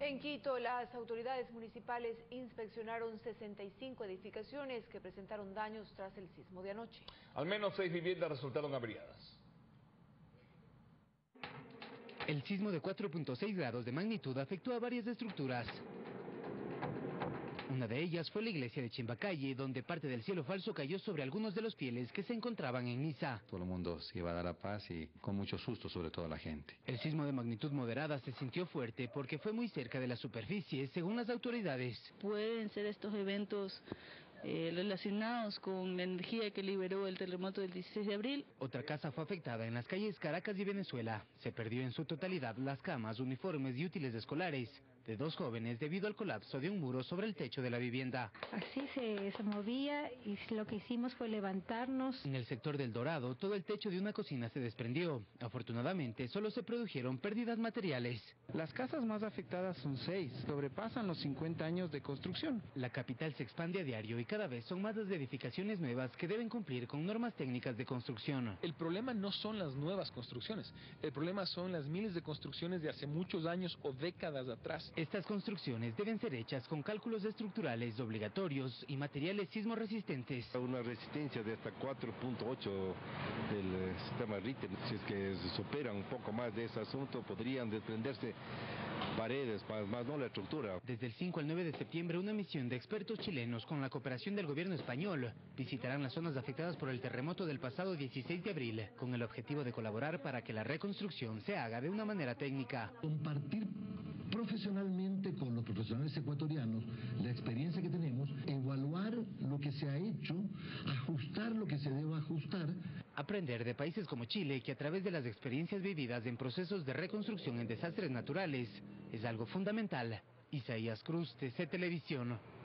En Quito, las autoridades municipales inspeccionaron 65 edificaciones que presentaron daños tras el sismo de anoche. Al menos 6 viviendas resultaron averiadas. El sismo de 4.6 grados de magnitud afectó a varias estructuras. Una de ellas fue la iglesia de Chimbacalle, donde parte del cielo falso cayó sobre algunos de los fieles que se encontraban en misa. Todo el mundo se iba a dar la paz y con mucho susto, sobre todo la gente. El sismo de magnitud moderada se sintió fuerte porque fue muy cerca de la superficie, según las autoridades. Pueden ser estos eventos relacionados con la energía que liberó el terremoto del 16 de abril. Otra casa fue afectada en las calles Caracas y Venezuela. Se perdió en su totalidad las camas, uniformes y útiles escolares de 2 jóvenes debido al colapso de un muro sobre el techo de la vivienda. Así se movía y lo que hicimos fue levantarnos. En el sector del Dorado, todo el techo de una cocina se desprendió. Afortunadamente, solo se produjeron pérdidas materiales. Las casas más afectadas son 6, sobrepasan los 50 años de construcción. La capital se expande a diario y cada vez son más las edificaciones nuevas que deben cumplir con normas técnicas de construcción. El problema no son las nuevas construcciones, el problema son las miles de construcciones de hace muchos años o décadas atrás. Estas construcciones deben ser hechas con cálculos estructurales obligatorios y materiales sismo resistentes. Una resistencia de hasta 4.8 del sistema Richter. Si es que se supera un poco más de ese asunto, podrían desprenderse paredes, más no la estructura. Desde el 5 al 9 de septiembre, una misión de expertos chilenos con la cooperación del gobierno español visitarán las zonas afectadas por el terremoto del pasado 16 de abril, con el objetivo de colaborar para que la reconstrucción se haga de una manera técnica. Compartir profesionalmente con los profesionales ecuatorianos la experiencia que tenemos, evaluar lo que se ha hecho, ajustar lo que se deba ajustar. Aprender de países como Chile, que a través de las experiencias vividas en procesos de reconstrucción en desastres naturales, es algo fundamental. Isaías Cruz, TC Televisión.